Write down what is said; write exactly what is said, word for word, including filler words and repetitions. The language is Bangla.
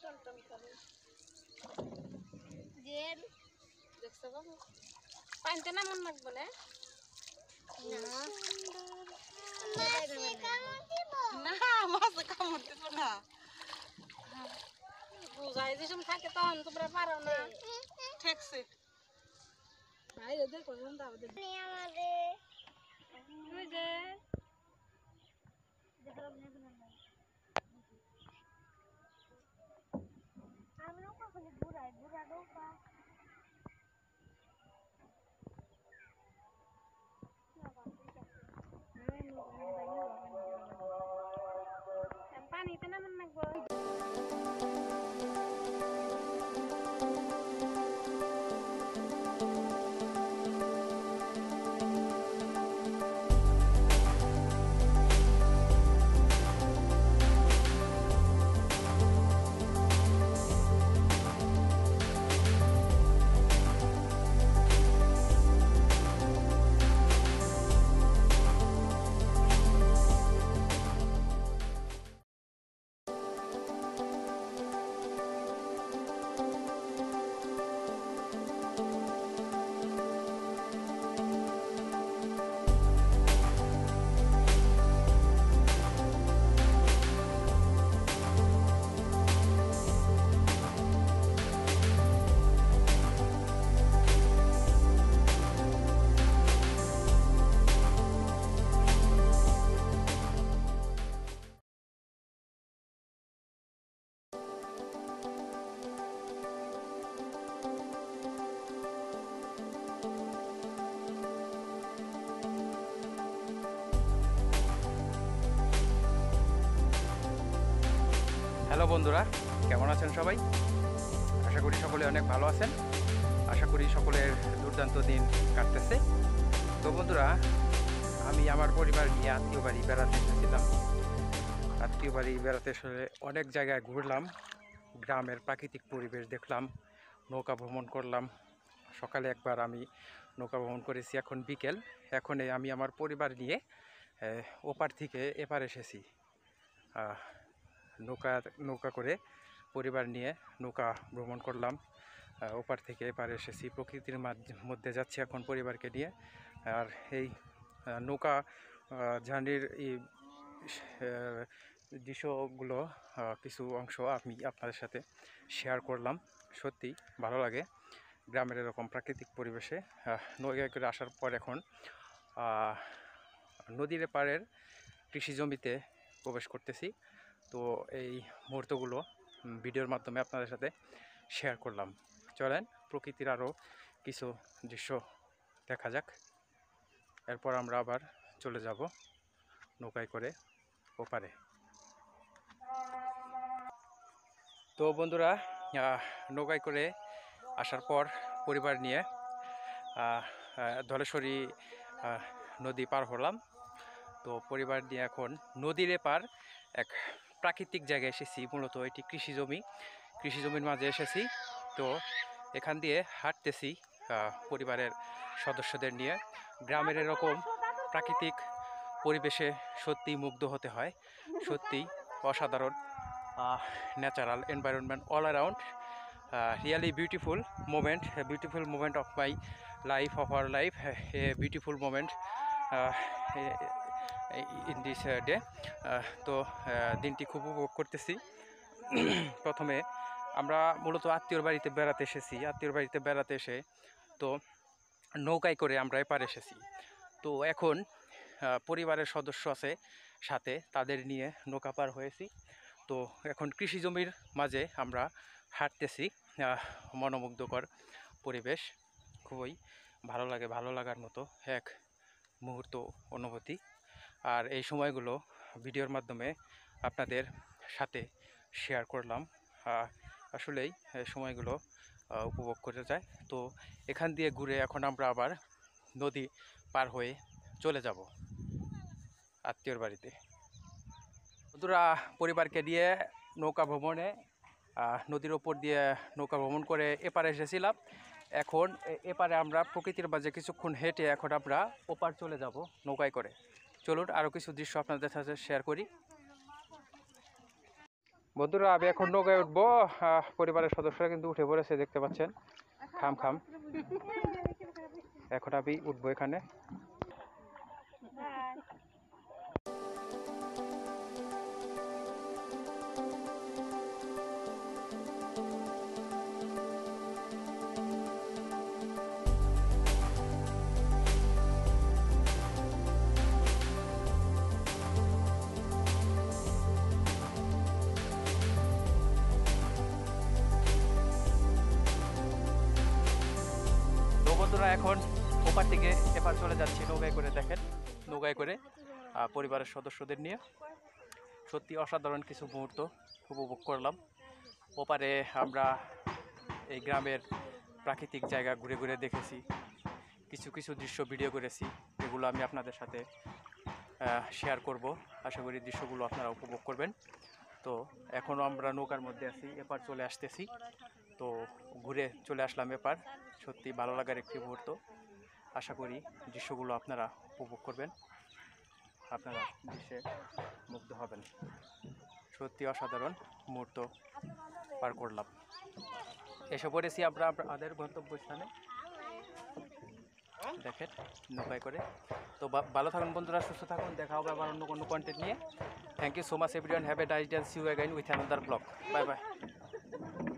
দেখছো বাবু পানিতে নামন লাগবে না না মাছ কামড় দিব না বুঝাই যে সময় থাকে তখন তোমরা পারো না ঠেকছে বাইরে দেখো শুনতে হবে আমি নৌকা খুলে ঘুরাই ঘুরা নৌকা পানিতে নামান লাগবো হ্যালো বন্ধুরা, কেমন আছেন সবাই? আশা করি সকলে অনেক ভালো আছেন। আশা করি সকলের দুর্দান্ত দিন কাটতেছে। তো বন্ধুরা, আমি আমার পরিবার নিয়ে আত্মীয় বাড়ি বেড়াতে এসেছিলাম। আত্মীয় বাড়ি বেড়াতে এসে অনেক জায়গায় ঘুরলাম, গ্রামের প্রাকৃতিক পরিবেশ দেখলাম, নৌকা ভ্রমণ করলাম। সকালে একবার আমি নৌকা ভ্রমণ করেছি, এখন বিকেল। এখন আমি আমার পরিবার নিয়ে ওপার থেকে এপার এসেছি। নৌকা নৌকা করে পরিবার নিয়ে নৌকা ভ্রমণ করলাম, ওপার থেকে এপার এসেছি। প্রকৃতির মধ্যে যাচ্ছি এখন পরিবারকে নিয়ে। আর এই নৌকা জার্নির এই দৃশ্যগুলো কিছু অংশ আমি আপনাদের সাথে শেয়ার করলাম। সত্যি ভালো লাগে গ্রামের এরকম প্রাকৃতিক পরিবেশে নৌকা করে আসার পর এখন নদীর পাড়ের কৃষি জমিতে প্রবেশ করতেছি। তো এই মুহূর্তগুলো ভিডিওর মাধ্যমে আপনাদের সাথে শেয়ার করলাম। চলেন প্রকৃতির আরও কিছু দৃশ্য দেখা যাক, এরপর আমরা আবার চলে যাব নৌকায় করে ওপারে। তো বন্ধুরা, নৌকায় করে আসার পর পরিবার নিয়ে ধলেশ্বরী নদী পার হলাম। তো পরিবার নিয়ে এখন নদীর এপার এক প্রাকৃতিক জায়গায় এসেছি। মূলত এটি কৃষি জমি, কৃষি জমির মাঝে এসেছি। তো এখান দিয়ে হাঁটতেছি পরিবারের সদস্যদের নিয়ে। গ্রামের এরকম প্রাকৃতিক পরিবেশে সত্যি মুগ্ধ হতে হয়। সত্যি অসাধারণ natural environment all around, really beautiful moment, beautiful moment of my life, of our life, a beautiful moment in this day. তো দিনটি খুব উপভোগ করতেছি। প্রথমে আমরা মূলত আত্মীয়র বাড়িতে বেড়াতে এসেছি। আত্মীয়র বাড়িতে বেড়াতে এসে তো নৌকায় করে আমরা এপার এসেছি। তো এখন পরিবারের সদস্য আছে সাথে, তাদের নিয়ে নৌকা পার হয়েছি। তো এখন কৃষি জমির মাঝে আমরা হাঁটতেছি। মনোমুগ্ধকর পরিবেশ, খুবই ভালো লাগে, ভালো লাগার মতো এক মুহূর্ত অনুভূতি। আর এই সময়গুলো ভিডিওর মাধ্যমে আপনাদের সাথে শেয়ার করলাম। আসলেই এই সময়গুলো উপভোগ করতে যায়। তো এখান দিয়ে ঘুরে এখন আমরা আবার নদী পার হয়ে চলে যাব আত্মীয়র বাড়িতে। বন্ধুরা, পরিবারকে দিয়ে নৌকা ভ্রমণে নদীর ওপর দিয়ে নৌকা ভ্রমণ করে এপারে এসেছিলাম। এখন এপারে আমরা প্রকৃতির মাঝে কিছুক্ষণ হেঁটে এখন আমরা ওপার চলে যাব নৌকায় করে। চলুন আরও কিছু দৃশ্য আপনাদের সাথে শেয়ার করি। বন্ধুরা আমি এখন নৌকায় উঠবো, পরিবারের সদস্যরা কিন্তু উঠে পড়েছে দেখতে পাচ্ছেন, খাম খাম। এখন আমি উঠবো এখানে। বন্ধুরা এখন ওপার থেকে এপার চলে যাচ্ছি নৌকায় করে। দেখেন নৌকায় করে পরিবারের সদস্যদের নিয়ে সত্যি অসাধারণ কিছু মুহূর্ত উপভোগ করলাম। ওপারে আমরা এই গ্রামের প্রাকৃতিক জায়গা ঘুরে ঘুরে দেখেছি, কিছু কিছু দৃশ্য ভিডিও করেছি, এগুলো আমি আপনাদের সাথে শেয়ার করব। আশা করি দৃশ্যগুলো আপনারা উপভোগ করবেন। তো এখনও আমরা নৌকার মধ্যে আছি, এপার চলে আসতেছি। তো ঘুরে চলে আসলাম এপার। সত্যি ভালো লাগার একটি মুহূর্ত। আশা করি দৃশ্যগুলো আপনারা উপভোগ করবেন, আপনারা দৃশ্যে মুগ্ধ হবেন। সত্যি অসাধারণ মুহূর্ত পার করলাম। এসে পড়েছি আমরা আমাদের গন্তব্যস্থানে। দেখেন নৌকায় করে। তো ভালো থাকুন বন্ধুরা, সুস্থ থাকুন। দেখা হবে আবার অন্য কোনো কন্টেন্ট নিয়ে। Thank you so much everyone. Have a nice day. See you again with another blog. Bye by.